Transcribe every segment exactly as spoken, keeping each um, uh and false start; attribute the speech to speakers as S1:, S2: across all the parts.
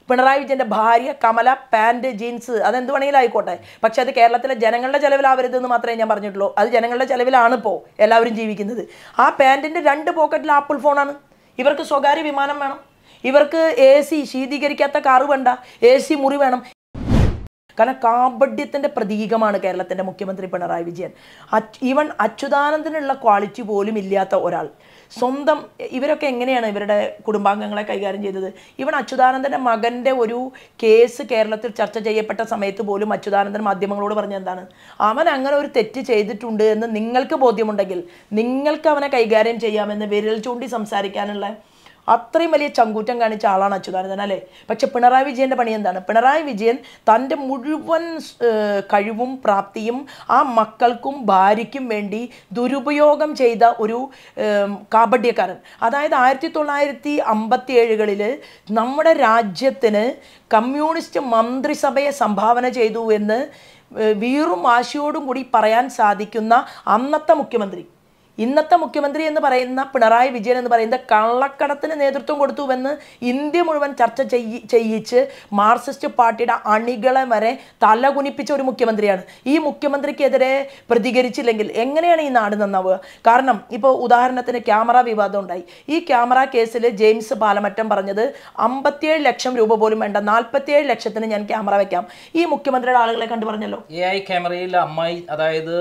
S1: പിണറായി വിജയൻ്റെ ഭാര്യ Kamala pant jeans അതെന്ത് വേണമെങ്കിലും ആയിക്കോട്ടെ, പക്ഷെ അത് കേരളത്തിലെ ജനങ്ങളുടെ ചെലവിലാവരുതെന്ന് മാത്രമേ ഞാൻ പറഞ്ഞിട്ടുള്ളൂ. അത് ജനങ്ങളുടെ ചെലവിലാണ് ഇപ്പോൾ എല്ലാവരും ജീവിക്കുന്നത്. ആ പാൻറ്റിൻ്റെ രണ്ട് പോക്കറ്റിൽ ആപ്പിൾ ഫോണാണ്. ഇവർക്ക് സ്വകാര്യ വിമാനം വേണം, ഇവർക്ക് എ സി ശീതീകരിക്കാത്ത കാറ് വേണ്ട, എ സി മുറി വേണം. കാരണം കാപഢ്യത്തിൻ്റെ പ്രതീകമാണ് കേരളത്തിൻ്റെ മുഖ്യമന്ത്രി പിണറായി വിജയൻ. ഈവൻ അച്യുതാനന്ദനുള്ള ക്വാളിറ്റി പോലും ഇല്ലാത്ത ഒരാൾ. സ്വന്തം ഇവരൊക്കെ എങ്ങനെയാണ് ഇവരുടെ കുടുംബാംഗങ്ങളെ കൈകാര്യം ചെയ്തത്? ഇവൻ അച്യുതാനന്ദൻ്റെ മകൻ്റെ ഒരു കേസ് കേരളത്തിൽ ചർച്ച ചെയ്യപ്പെട്ട സമയത്ത് പോലും അച്യുതാനന്ദൻ മാധ്യമങ്ങളോട് പറഞ്ഞ എന്താണ്, അവൻ അങ്ങനെ ഒരു തെറ്റ് ചെയ്തിട്ടുണ്ട് എന്ന് നിങ്ങൾക്ക് ബോധ്യമുണ്ടെങ്കിൽ നിങ്ങൾക്ക് അവനെ കൈകാര്യം ചെയ്യാമെന്ന് വിരൽ ചൂണ്ടി സംസാരിക്കാനുള്ള അത്രയും വലിയ ചങ്കൂറ്റം കാണിച്ച ആളാണ് അച്യുതാനന്ദൻ അല്ലേ. പക്ഷെ പിണറായി വിജയൻ്റെ പണി എന്താണ്? പിണറായി വിജയൻ തൻ്റെ മുഴുവൻ കഴിവും പ്രാപ്തിയും ആ മക്കൾക്കും ഭാര്യയ്ക്കും വേണ്ടി ദുരുപയോഗം ചെയ്ത ഒരു കാപഢ്യക്കാരൻ. അതായത് ആയിരത്തി തൊള്ളായിരത്തി അമ്പത്തി ഏഴുകളിൽ നമ്മുടെ രാജ്യത്തിന് കമ്മ്യൂണിസ്റ്റ് മന്ത്രിസഭയെ സംഭാവന ചെയ്തു എന്ന് വീറും വാശിയോടും കൂടി പറയാൻ സാധിക്കുന്ന അന്നത്തെ മുഖ്യമന്ത്രി, ഇന്നത്തെ മുഖ്യമന്ത്രി എന്ന് പറയുന്ന പിണറായി വിജയൻ എന്ന് പറയുന്ന കള്ളക്കടത്തിന് നേതൃത്വം കൊടുത്തുവെന്ന് ഇന്ത്യ മുഴുവൻ ചർച്ച ചെയ്യി ചെയ്യിച്ച് മാർക്സിസ്റ്റ് പാർട്ടിയുടെ അണികളെ വരെ തലകുനിപ്പിച്ച ഒരു മുഖ്യമന്ത്രിയാണ്. ഈ മുഖ്യമന്ത്രിക്കെതിരെ പ്രതികരിച്ചില്ലെങ്കിൽ എങ്ങനെയാണ് ഈ നാട് നന്നാവുക? കാരണം ഇപ്പോൾ ഉദാഹരണത്തിന് ക്യാമറ വിവാദം ഉണ്ടായി. ഈ ക്യാമറ കേസിൽ ജെയിംസ് പാലമറ്റം പറഞ്ഞത് അമ്പത്തിയേഴ് ലക്ഷം രൂപ പോലും വേണ്ട, നാൽപ്പത്തിയേഴ് ലക്ഷത്തിന് ഞാൻ ക്യാമറ വെക്കാം. ഈ മുഖ്യമന്ത്രിയുടെ ആളുകളെ കണ്ടു പറഞ്ഞല്ലോ.
S2: എ ഐ ക്യാമറയിൽ അമ്മായി, അതായത്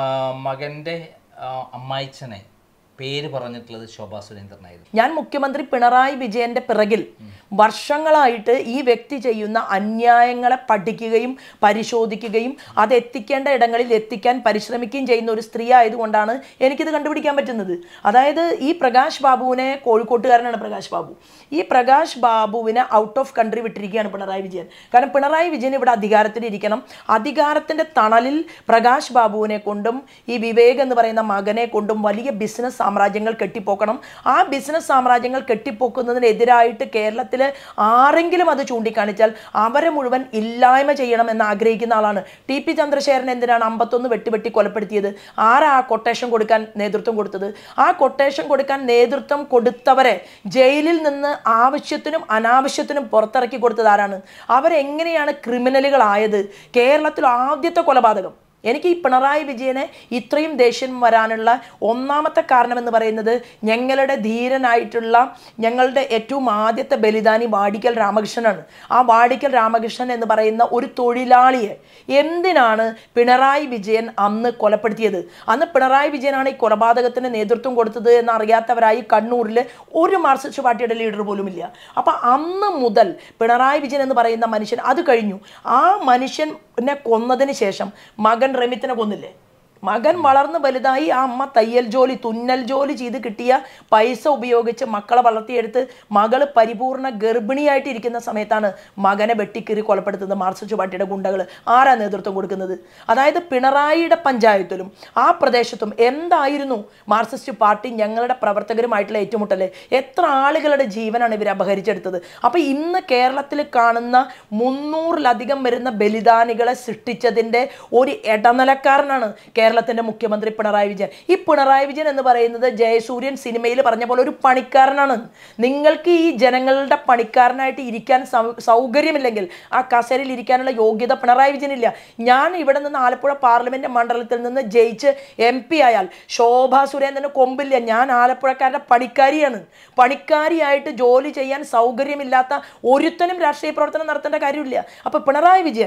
S2: മകൻ്റെ അമ്മായിച്ചനെ പേര് പറഞ്ഞിട്ടുള്ളത് ശോഭാ സുരേന്ദ്രനായിരുന്നു.
S1: ഞാൻ മുഖ്യമന്ത്രി പിണറായി വിജയന്റെ പിറകിൽ വർഷങ്ങളായിട്ട് ഈ വ്യക്തി ചെയ്യുന്ന അന്യായങ്ങളെ പഠിക്കുകയും പരിശോധിക്കുകയും അത് എത്തിക്കേണ്ട ഇടങ്ങളിൽ എത്തിക്കാൻ പരിശ്രമിക്കുകയും ചെയ്യുന്ന ഒരു സ്ത്രീ ആയതുകൊണ്ടാണ് എനിക്കിത് കണ്ടുപിടിക്കാൻ പറ്റുന്നത്. അതായത് ഈ പ്രകാശ് ബാബുവിനെ, കോഴിക്കോട്ടുകാരനാണ് പ്രകാശ് ബാബു, ഈ പ്രകാശ് ബാബുവിനെ ഔട്ട് ഓഫ് കൺട്രി വിട്ടിരിക്കുകയാണ് പിണറായി വിജയൻ. കാരണം പിണറായി വിജയൻ ഇവിടെ അധികാരത്തിലിരിക്കണം, അധികാരത്തിൻ്റെ തണലിൽ പ്രകാശ് ബാബുവിനെ കൊണ്ടും ഈ വിവേക് എന്ന് പറയുന്ന മകനെ കൊണ്ടും വലിയ ബിസിനസ് സാമ്രാജ്യങ്ങൾ കെട്ടിപ്പോക്കണം. ആ ബിസിനസ് സാമ്രാജ്യങ്ങൾ കെട്ടിപ്പോക്കുന്നതിനെതിരായിട്ട് കേരളത്തിൽ ആരെങ്കിലും അത് ചൂണ്ടിക്കാണിച്ചാൽ അവരെ മുഴുവൻ ഇല്ലായ്മ ചെയ്യണം എന്ന് ആഗ്രഹിക്കുന്ന ആളാണ്. ടി പി ചന്ദ്രശേഖരൻ എന്തിനാണ് അമ്പത്തൊന്ന് വെട്ടി വെട്ടി കൊലപ്പെടുത്തിയത്? ആരാ ആ കൊട്ടേഷൻ കൊടുക്കാൻ നേതൃത്വം കൊടുത്തത്? ആ കൊട്ടേഷൻ കൊടുക്കാൻ നേതൃത്വം കൊടുത്തവരെ ജയിലിൽ നിന്ന് ആവശ്യത്തിനും അനാവശ്യത്തിനും പുറത്തിറക്കി കൊടുത്തത് ആരാണ്? അവരെങ്ങനെയാണ് ക്രിമിനലുകളായത്? കേരളത്തിൽ ആദ്യത്തെ കൊലപാതകം. എനിക്ക് ഈ പിണറായി വിജയനെ ഇത്രയും ദേഷ്യം വരാനുള്ള ഒന്നാമത്തെ കാരണം എന്ന് പറയുന്നത് ഞങ്ങളുടെ ധീരനായിട്ടുള്ള ഞങ്ങളുടെ ഏറ്റവും ആദ്യത്തെ ബലിദാനി വാടിക്കൽ രാമകൃഷ്ണനാണ്. ആ വാടിക്കൽ രാമകൃഷ്ണൻ എന്ന് പറയുന്ന ഒരു തൊഴിലാളിയെ എന്തിനാണ് പിണറായി വിജയൻ അന്ന് കൊലപ്പെടുത്തിയത്? അന്ന് പിണറായി വിജയനാണ് ഈ കൊലപാതകത്തിന് നേതൃത്വം കൊടുത്തത് എന്നറിയാത്തവരായി കണ്ണൂരിൽ ഒരു മാർക്സിസ്റ്റ് പാർട്ടിയുടെ ലീഡർ പോലും ഇല്ല. അപ്പം അന്ന് മുതൽ പിണറായി വിജയൻ എന്ന് പറയുന്ന മനുഷ്യൻ, അത് കഴിഞ്ഞു, ആ മനുഷ്യനെ കൊന്നതിന് ശേഷം മകൻ റമിത്തിനെ കൊന്നില്ലേ? മകൻ വളർന്ന് വലുതായി ആ അമ്മ തയ്യൽ ജോലി, തുന്നൽ ജോലി ചെയ്ത് കിട്ടിയ പൈസ ഉപയോഗിച്ച് മക്കളെ വളർത്തിയെടുത്ത് മകള് പരിപൂർണ ഗർഭിണിയായിട്ടിരിക്കുന്ന സമയത്താണ് മകനെ വെട്ടിക്കീറി കൊലപ്പെടുത്തുന്നത് മാർക്സിസ്റ്റ് പാർട്ടിയുടെ ഗുണ്ടകൾ. ആരാ നേതൃത്വം കൊടുക്കുന്നത്? അതായത് പിണറായിയുടെ പഞ്ചായത്തിലും ആ പ്രദേശത്തും എന്തായിരുന്നു മാർക്സിസ്റ്റ് പാർട്ടി ഞങ്ങളുടെ പ്രവർത്തകരുമായിട്ടുള്ള ഏറ്റുമുട്ടല്? എത്ര ആളുകളുടെ ജീവനാണ് ഇവർ അപഹരിച്ചെടുത്തത്? അപ്പം ഇന്ന് കേരളത്തിൽ കാണുന്ന മുന്നൂറിലധികം വരുന്ന ബലിദാനികളെ സൃഷ്ടിച്ചതിൻ്റെ ഒരു ഇടനിലക്കാരനാണ് കേരളത്തിൻ്റെ മുഖ്യമന്ത്രി പിണറായി വിജയൻ. ഈ പിണറായി വിജയൻ എന്ന് പറയുന്നത് ജയസൂര്യൻ സിനിമയിൽ പറഞ്ഞ പോലെ ഒരു പണിക്കാരനാണ്. നിങ്ങൾക്ക് ഈ ജനങ്ങളുടെ പണിക്കാരനായിട്ട് ഇരിക്കാൻ സൗകര്യമില്ലെങ്കിൽ ആ കസേരയിൽ ഇരിക്കാനുള്ള യോഗ്യത പിണറായി വിജയനില്ല. ഞാൻ ഇവിടെ നിന്ന് ആലപ്പുഴ പാർലമെന്റ് മണ്ഡലത്തിൽ നിന്ന് ജയിച്ച് എം പി ആയാൽ ശോഭാ സുരേന്ദ്രന് കൊമ്പില്ല. ഞാൻ ആലപ്പുഴക്കാരുടെ പണിക്കാരിയാണ്. പണിക്കാരിയായിട്ട് ജോലി ചെയ്യാൻ സൗകര്യമില്ലാത്ത ഒരുത്തനും രാഷ്ട്രീയ പ്രവർത്തനം നടത്തേണ്ട കാര്യമില്ല. അപ്പോൾ പിണറായി വിജയൻ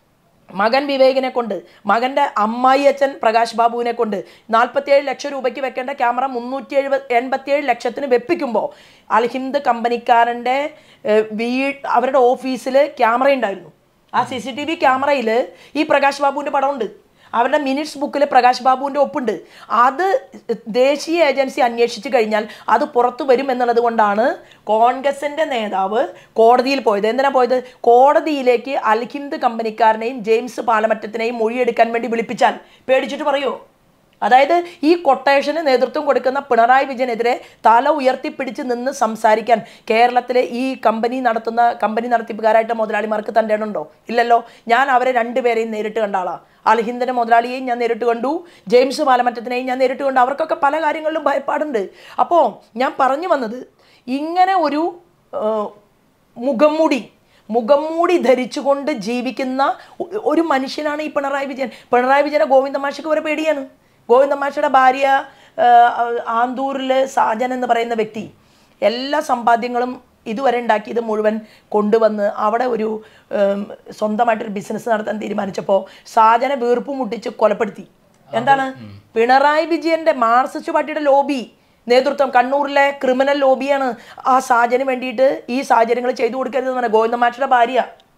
S1: മകൻ വിവേകിനെ കൊണ്ട്, മകൻ്റെ അമ്മായി അച്ഛൻ പ്രകാശ് ബാബുവിനെ കൊണ്ട് നാൽപ്പത്തിയേഴ് ലക്ഷം രൂപയ്ക്ക് വെക്കേണ്ട ക്യാമറ മുന്നൂറ്റി എഴുപത് എൺപത്തിയേഴ് ലക്ഷത്തിന് വെപ്പിക്കുമ്പോൾ അൽഹിന്ദ് കമ്പനിക്കാരൻ്റെ വീ അവരുടെ ഓഫീസിൽ ക്യാമറ ഉണ്ടായിരുന്നു. ആ സി സി ടി വി ക്യാമറയിൽ ഈ പ്രകാശ് ബാബുവിൻ്റെ പടമുണ്ട്. അവരുടെ മിനിറ്റ്സ് ബുക്കിൽ പ്രകാശ് ബാബുവിൻ്റെ ഒപ്പുണ്ട്. അത് ദേശീയ ഏജൻസി അന്വേഷിച്ച് കഴിഞ്ഞാൽ അത് പുറത്തു വരും എന്നുള്ളത് കൊണ്ടാണ് കോൺഗ്രസിൻ്റെ നേതാവ് കോടതിയിൽ പോയത്. എന്തിനാ പോയത്? കോടതിയിലേക്ക് അൽഹിന്ദ് കമ്പനിക്കാരനെയും ജെയിംസ് പാലമറ്റത്തിനെയും മൊഴിയെടുക്കാൻ വേണ്ടി വിളിപ്പിച്ചാൽ പേടിച്ചിട്ട് പറയുമോ? അതായത് ഈ കൊട്ടേഷന് നേതൃത്വം കൊടുക്കുന്ന പിണറായി വിജയനെതിരെ തല ഉയർത്തിപ്പിടിച്ച് നിന്ന് സംസാരിക്കാൻ കേരളത്തിലെ ഈ കമ്പനി നടത്തുന്ന കമ്പനി നടത്തിപ്പുകാരായിട്ട് മുതലാളിമാർക്ക് തൻ്റെ ഉണ്ടോ? ഇല്ലല്ലോ. ഞാൻ അവരെ രണ്ടുപേരെയും നേരിട്ട് കണ്ട ആളാണ്. അൽഹിന്ദിൻ്റെ മുതലാളിയെയും ഞാൻ നേരിട്ട് കണ്ടു, ജെയിംസ് പാലമറ്റത്തിനെയും ഞാൻ നേരിട്ട് കണ്ടു. അവർക്കൊക്കെ പല കാര്യങ്ങളിലും ഭയപ്പാടുണ്ട്. അപ്പോൾ ഞാൻ പറഞ്ഞു വന്നത്, ഇങ്ങനെ ഒരു മുഖംമൂടി മുഖം മൂടി ധരിച്ചുകൊണ്ട് ജീവിക്കുന്ന ഒരു മനുഷ്യനാണ് ഈ പിണറായി വിജയൻ. പിണറായി വിജയനെ ഗോവിന്ദമാഷയ്ക്ക് വരെ പേടിയാണ്. ഗോവിന്ദമാഷയുടെ ഭാര്യ ആന്തൂരിലെ സാജൻ എന്ന് പറയുന്ന വ്യക്തി എല്ലാ സമ്പാദ്യങ്ങളും ഇതുവരെ ഉണ്ടാക്കിയത് മുഴുവൻ കൊണ്ടുവന്ന് അവിടെ ഒരു സ്വന്തമായിട്ടൊരു ബിസിനസ് നടത്താൻ തീരുമാനിച്ചപ്പോൾ സാജനെ വീർപ്പ് മുട്ടിച്ച് കൊലപ്പെടുത്തി. എന്താണ്? പിണറായി വിജയന്റെ മാർക്സിസ്റ്റ് പാർട്ടിയുടെ ലോബി നേതൃത്വം, കണ്ണൂരിലെ ക്രിമിനൽ ലോബിയാണ് ആ സാജന് വേണ്ടിയിട്ട് ഈ സാഹചര്യങ്ങൾ ചെയ്തു കൊടുക്കരുതെന്ന് പറഞ്ഞാൽ. ഗോവിന്ദമാഷയുടെ ഭാര്യ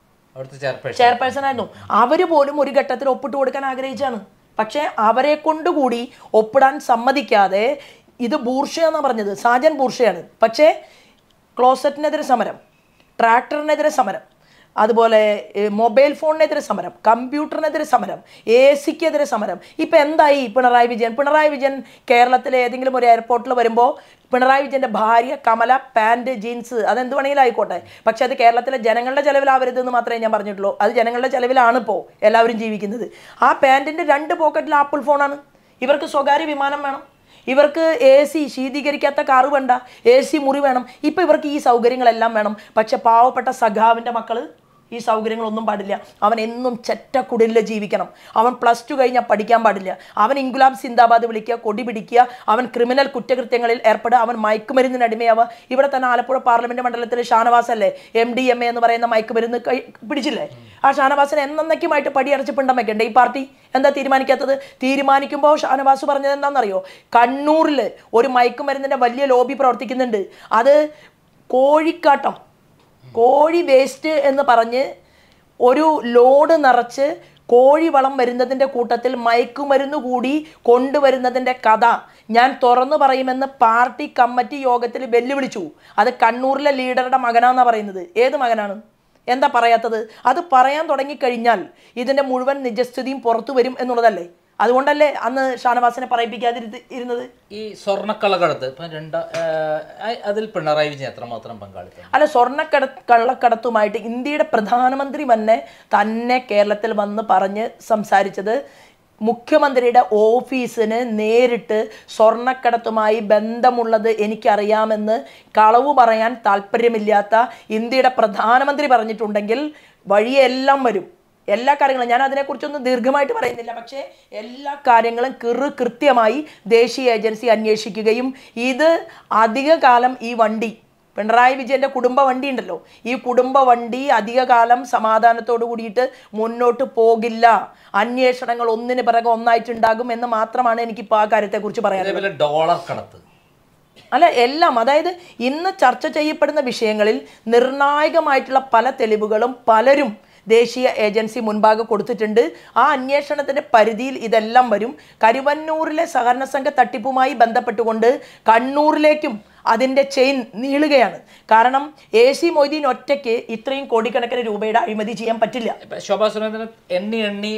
S1: ചെയർപേഴ്സൺ ആയിരുന്നു. അവര് പോലും ഒരു ഘട്ടത്തിൽ ഒപ്പിട്ട് കൊടുക്കാൻ ആഗ്രഹിച്ചാണ്. പക്ഷെ അവരെ കൊണ്ടുകൂടി ഒപ്പിടാൻ സമ്മതിക്കാതെ, ഇത് ബൂർഷയാന്നാണ് പറഞ്ഞത്, സാജൻ ബൂർഷയാണ്. പക്ഷേ ക്ലോസറ്റിനെതിരെ സമരം, ട്രാക്ടറിനെതിരെ സമരം, അതുപോലെ മൊബൈൽ ഫോണിനെതിരെ സമരം, കമ്പ്യൂട്ടറിനെതിരെ സമരം, എ സിക്കെതിരെ സമരം. ഇപ്പം എന്തായി പിണറായി വിജയൻ? പിണറായി വിജയൻ കേരളത്തിലെ ഏതെങ്കിലും ഒരു എയർപോർട്ടിൽ വരുമ്പോൾ പിണറായി വിജയൻ്റെ ഭാര്യ കമല പാൻറ് ജീൻസ് അതെന്ത് വേണമെങ്കിലും ആയിക്കോട്ടെ, പക്ഷെ അത് കേരളത്തിലെ ജനങ്ങളുടെ ചിലവിലാവരുതെന്ന് മാത്രമേ ഞാൻ പറഞ്ഞിട്ടുള്ളൂ. അത് ജനങ്ങളുടെ ചിലവിലാണ് ഇപ്പോൾ എല്ലാവരും ജീവിക്കുന്നത്. ആ പാൻറ്റിൻ്റെ രണ്ട് പോക്കറ്റിൽ ആപ്പിൾ ഫോണാണ്. ഇവർക്ക് സ്വകാര്യ വിമാനം വേണം, ഇവർക്ക് എ സി ശീതീകരിക്കാത്ത കാറ് വേണ്ട, എ സി മുറി വേണം. ഇപ്പം ഇവർക്ക് ഈ സൗകര്യങ്ങളെല്ലാം വേണം. പക്ഷെ പാവപ്പെട്ട സഖാവിൻ്റെ മക്കൾ ഈ സൗകര്യങ്ങളൊന്നും പാടില്ല. അവൻ എന്നും ചെറ്റക്കുടിലിൽ ജീവിക്കണം. അവൻ പ്ലസ് ടു കഴിഞ്ഞാൽ പഠിക്കാൻ പാടില്ല. അവൻ ഇൻകുലാബ് സിന്ദാബാദ് വിളിക്കുക, കൊടി പിടിക്കുക, അവൻ ക്രിമിനൽ കുറ്റകൃത്യങ്ങളിൽ ഏർപ്പെടുക, അവൻ മയക്കുമരുന്നിന് അടിമയാവുക. ഇവിടെ തന്നെ ആലപ്പുഴ പാർലമെന്റ് മണ്ഡലത്തിൽ ഷാനവാസ് അല്ലേ എം ഡി എം എ എന്ന് പറയുന്ന മയക്കുമരുന്ന് പിടിച്ചില്ലേ? ആ ഷാനവാസിനെ എന്നേക്കുമായിട്ട് പടിയടച്ച് പിണ്ടം വെക്കണ്ടേ ഈ പാർട്ടി? എന്താ തീരുമാനിക്കാത്തത്? തീരുമാനിക്കുമ്പോൾ ഷാനവാസ് പറഞ്ഞത് എന്താണെന്നറിയോ? കണ്ണൂരിൽ ഒരു മയക്കുമരുന്നിൻ്റെ വലിയ ലോബി പ്രവർത്തിക്കുന്നുണ്ട്. അത് കോഴിക്കാട്ടം, കോഴി വേസ്റ്റ് എന്ന് പറഞ്ഞ് ഒരു ലോഡ് നിറച്ച് കോഴി വളം വരുന്നതിൻ്റെ കൂട്ടത്തിൽ മയക്കുമരുന്ന് കൂടി കൊണ്ടുവരുന്നതിൻ്റെ കഥ ഞാൻ തുറന്നു പറയുമെന്ന് പാർട്ടി കമ്മിറ്റി യോഗത്തിൽ വെല്ലുവിളിച്ചു. അത് കണ്ണൂരിലെ ലീഡറുടെ മകനാണെന്നാണ് പറയുന്നത്. ഏത് മകനാണ്? എന്താ പറയാത്തത്? അത് പറയാൻ തുടങ്ങിക്കഴിഞ്ഞാൽ ഇതിൻ്റെ മുഴുവൻ നിജസ്ഥിതിയും പുറത്തു വരും എന്നുള്ളതല്ലേ? അതുകൊണ്ടല്ലേ അന്ന് ഷാനവാസിനെ പറയിപ്പിക്കാതിരുന്നത് ഇരുന്നത്?
S2: ഈ സ്വർണ്ണക്കള്ളക്കടത്ത് ഇപ്പം രണ്ടാ അതിൽ പിണറായി വിജയൻ എത്രമാത്രം പങ്കാളിത്തം?
S1: അല്ല, സ്വർണ്ണക്കട കള്ളക്കടത്തുമായിട്ട് ഇന്ത്യയുടെ പ്രധാനമന്ത്രി തന്നെ തന്നെ കേരളത്തിൽ വന്ന് പറഞ്ഞ് സംസാരിച്ചത് മുഖ്യമന്ത്രിയുടെ ഓഫീസിന് നേരിട്ട് സ്വർണ്ണക്കടത്തുമായി ബന്ധമുള്ളത് എനിക്കറിയാമെന്ന് കളവ് പറയാൻ താല്പര്യമില്ലാത്ത ഇന്ത്യയുടെ പ്രധാനമന്ത്രി പറഞ്ഞിട്ടുണ്ടെങ്കിൽ വഴിയെല്ലാം വരും. എല്ലാ കാര്യങ്ങളും ഞാൻ അതിനെക്കുറിച്ചൊന്നും ദീർഘമായിട്ട് പറയുന്നില്ല. പക്ഷേ എല്ലാ കാര്യങ്ങളും കിറു കൃത്യമായി ദേശീയ ഏജൻസി അന്വേഷിക്കുകയും ഇത് അധിക കാലം ഈ വണ്ടി പിണറായി വിജയൻ്റെ കുടുംബ വണ്ടി ഉണ്ടല്ലോ, ഈ കുടുംബ വണ്ടി അധിക കാലം സമാധാനത്തോടു കൂടിയിട്ട് മുന്നോട്ട് പോകില്ല. അന്വേഷണങ്ങൾ ഒന്നിന് പിറകെ ഒന്നായിട്ടുണ്ടാകും എന്ന് മാത്രമാണ് എനിക്കിപ്പോൾ ആ കാര്യത്തെക്കുറിച്ച് പറയാനുള്ളത്.
S2: ഡോളർ കടത്ത്
S1: അല്ല, എല്ലാം, അതായത് ഇന്ന് ചർച്ച ചെയ്യപ്പെടുന്ന വിഷയങ്ങളിൽ നിർണായകമായിട്ടുള്ള പല തെളിവുകളും പലരും ദേശീയ ഏജൻസി മുൻപാകെ കൊടുത്തിട്ടുണ്ട്. ആ അന്വേഷണത്തിൻ്റെ പരിധിയിൽ ഇതെല്ലാം വരും. കരുവന്നൂരിലെ സഹകരണ സംഘ തട്ടിപ്പുമായി ബന്ധപ്പെട്ടുകൊണ്ട് കണ്ണൂരിലേക്കും അതിൻ്റെ ചെയിൻ നീളുകയാണ്. കാരണം എ സി മൊയ്തീൻ ഒറ്റയ്ക്ക് ഇത്രയും കോടിക്കണക്കിന് രൂപയുടെ അഴിമതി ചെയ്യാൻ പറ്റില്ല.
S2: ശോഭാ സുരേന്ദ്രൻ എണ്ണി എണ്ണി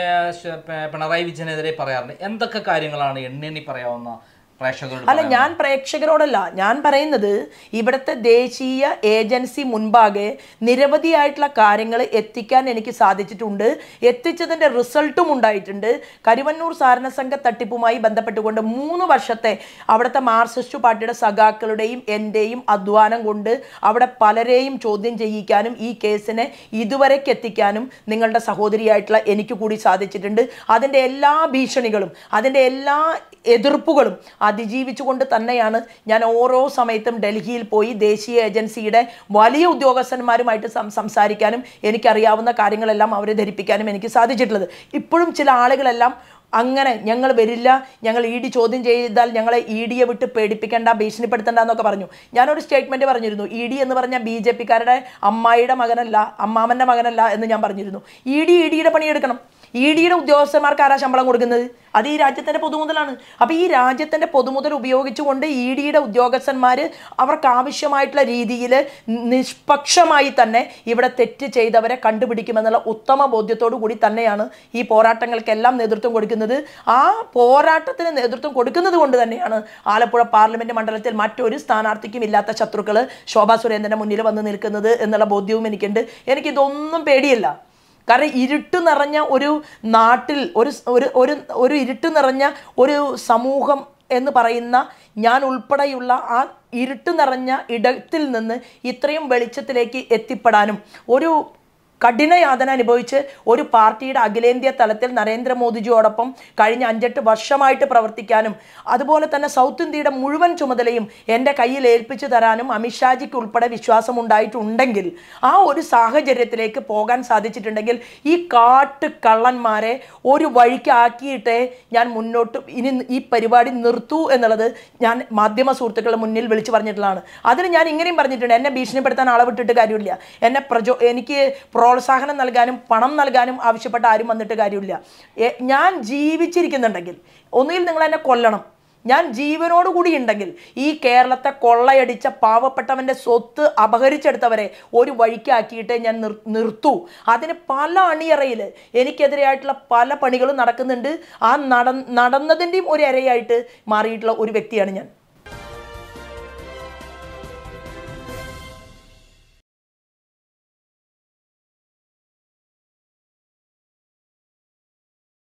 S2: പിണറായി വിജയനെതിരെ പറയാറുണ്ട്. എന്തൊക്കെ കാര്യങ്ങളാണ് എണ്ണി എണ്ണി പറയാവുന്ന?
S1: അല്ല, ഞാൻ പ്രേക്ഷകരോടല്ല ഞാൻ പറയുന്നത്, ഇവിടുത്തെ ദേശീയ ഏജൻസി മുൻപാകെ നിരവധിയായിട്ടുള്ള കാര്യങ്ങൾ എത്തിക്കാൻ എനിക്ക് സാധിച്ചിട്ടുണ്ട്. എത്തിച്ചതിൻ്റെ റിസൾട്ടും ഉണ്ടായിട്ടുണ്ട്. കരുവന്നൂർ സഹകരണ സംഘ തട്ടിപ്പുമായി ബന്ധപ്പെട്ടുകൊണ്ട് മൂന്ന് വർഷത്തെ അവിടുത്തെ മാർക്സിസ്റ്റ് പാർട്ടിയുടെ സഖാക്കളുടെയും എൻ്റെയും അധ്വാനം കൊണ്ട് അവിടെ പലരെയും ചോദ്യം ചെയ്യിക്കാനും ഈ കേസിനെ ഇതുവരേക്ക് എത്തിക്കാനും നിങ്ങളുടെ സഹോദരിയായിട്ടുള്ള എനിക്ക് കൂടി സാധിച്ചിട്ടുണ്ട്. അതിൻ്റെ എല്ലാ ഭീഷണികളും അതിൻ്റെ എല്ലാ എതിർപ്പുകളും അതിജീവിച്ചുകൊണ്ട് തന്നെയാണ് ഞാൻ ഓരോ സമയത്തും ഡൽഹിയിൽ പോയി ദേശീയ ഏജൻസിയുടെ വലിയ ഉദ്യോഗസ്ഥന്മാരുമായിട്ട് സംസാരിക്കാനും എനിക്കറിയാവുന്ന കാര്യങ്ങളെല്ലാം അവരെ ധരിപ്പിക്കാനും എനിക്ക് സാധിച്ചിട്ടുള്ളത്. ഇപ്പോഴും ചില ആളുകളെല്ലാം അങ്ങനെ ഞങ്ങൾ വരില്ല, ഞങ്ങൾ ഇ ഡി ചോദ്യം ചെയ്താൽ ഞങ്ങളെ ഇ ഡിയെ വിട്ട് പേടിപ്പിക്കേണ്ട, ഭീഷണിപ്പെടുത്തേണ്ട എന്നൊക്കെ പറഞ്ഞു. ഞാനൊരു സ്റ്റേറ്റ്മെൻറ്റ് പറഞ്ഞിരുന്നു, ഇ ഡി എന്ന് പറഞ്ഞാൽ ബി ജെ പിക്കാരുടെ അമ്മായിയുടെ മകനല്ല, അമ്മാമൻ്റെ മകനല്ല എന്ന് ഞാൻ പറഞ്ഞിരുന്നു. ഇ ഡി ഇ ഡിയുടെ പണിയെടുക്കണം. ഇ ഡിയുടെ ഉദ്യോഗസ്ഥന്മാർക്ക് ആരാ ശമ്പളം കൊടുക്കുന്നത്? അത് ഈ രാജ്യത്തിൻ്റെ പൊതുമുതലാണ്. അപ്പോൾ ഈ രാജ്യത്തിൻ്റെ പൊതുമുതൽ ഉപയോഗിച്ചുകൊണ്ട് ഇ ഡിയുടെ ഉദ്യോഗസ്ഥന്മാർ അവർക്ക് ആവശ്യമായിട്ടുള്ള രീതിയിൽ നിഷ്പക്ഷമായി തന്നെ ഇവിടെ തെറ്റ് ചെയ്തവരെ കണ്ടുപിടിക്കുമെന്നുള്ള ഉത്തമ ബോധ്യത്തോടു കൂടി തന്നെയാണ് ഈ പോരാട്ടങ്ങൾക്കെല്ലാം നേതൃത്വം കൊടുക്കുന്നത്. ആ പോരാട്ടത്തിന് നേതൃത്വം കൊടുക്കുന്നത് കൊണ്ട് തന്നെയാണ് ആലപ്പുഴ പാർലമെൻറ്റ് മണ്ഡലത്തിൽ മറ്റൊരു സ്ഥാനാർത്ഥിക്കും ഇല്ലാത്ത ശത്രുക്കൾ ശോഭാ സുരേന്ദ്രൻ്റെ മുന്നിൽ വന്ന് നിൽക്കുന്നത് എന്നുള്ള ബോധ്യവും എനിക്കുണ്ട്. എനിക്കിതൊന്നും പേടിയില്ല. കാരണം ഇരുട്ട് നിറഞ്ഞ ഒരു നാട്ടിൽ ഒരു ഒരു ഒരു ഇരുട്ട് നിറഞ്ഞ ഒരു സമൂഹം എന്ന് പറയുന്ന ഞാൻ ഉൾപ്പെടെയുള്ള ആ ഇരുട്ട് നിറഞ്ഞ ഇടത്തിൽ നിന്ന് ഇത്രയും വെളിച്ചത്തിലേക്ക് എത്തിപ്പെടാനും ഒരു കഠിനയാതന അനുഭവിച്ച് ഒരു പാർട്ടിയുടെ അഖിലേന്ത്യാ തലത്തിൽ നരേന്ദ്രമോദിജിയോടൊപ്പം കഴിഞ്ഞ അഞ്ചെട്ട് വർഷമായിട്ട് പ്രവർത്തിക്കാനും അതുപോലെ തന്നെ സൗത്ത് ഇന്ത്യയുടെ മുഴുവൻ ചുമതലയും എൻ്റെ കയ്യിൽ ഏൽപ്പിച്ചു തരാനും അമിത്ഷാജിക്ക് ഉൾപ്പെടെ വിശ്വാസമുണ്ടായിട്ടുണ്ടെങ്കിൽ ആ ഒരു സാഹചര്യത്തിലേക്ക് പോകാൻ സാധിച്ചിട്ടുണ്ടെങ്കിൽ ഈ കാട്ട് കള്ളന്മാരെ ഒരു വഴിക്കാക്കിയിട്ടേ ഞാൻ മുന്നോട്ട് ഇനി ഈ പരിപാടി നിർത്തൂ എന്നുള്ളത് ഞാൻ മാധ്യമ സുഹൃത്തുക്കളുടെ മുന്നിൽ വിളിച്ചു പറഞ്ഞിട്ടുള്ളതാണ്. അതിന് ഞാൻ ഇങ്ങനെയും പറഞ്ഞിട്ടുണ്ട്, എന്നെ ഭീഷണിപ്പെടുത്താൻ ആളെ വിട്ടിട്ട് കാര്യമില്ല, എന്നെ പ്രചോ എനിക്ക് പ്രോത്സാഹനം നൽകാനും പണം നൽകാനും ആവശ്യപ്പെട്ട ആരും വന്നിട്ട് കാര്യമില്ല. ഞാൻ ജീവിച്ചിരിക്കുന്നുണ്ടെങ്കിൽ ഒന്നുകിൽ നിങ്ങൾ എന്നെ കൊല്ലണം, ഞാൻ ജീവനോടുകൂടി ഉണ്ടെങ്കിൽ ഈ കേരളത്തെ കൊള്ളയടിച്ച പാവപ്പെട്ടവൻ്റെ സ്വത്ത് അപഹരിച്ചെടുത്തവരെ ഒരു വഴിക്കാക്കിയിട്ട് ഞാൻ നിർ നിർത്തൂ. അതിന് പല അണിയറയിൽ എനിക്കെതിരെയായിട്ടുള്ള പല പണികളും നടക്കുന്നുണ്ട്. ആ നട നടന്നതിൻ്റെയും ഒരു ഇരയായിട്ട് മാറിയിട്ടുള്ള ഒരു വ്യക്തിയാണ് ഞാൻ.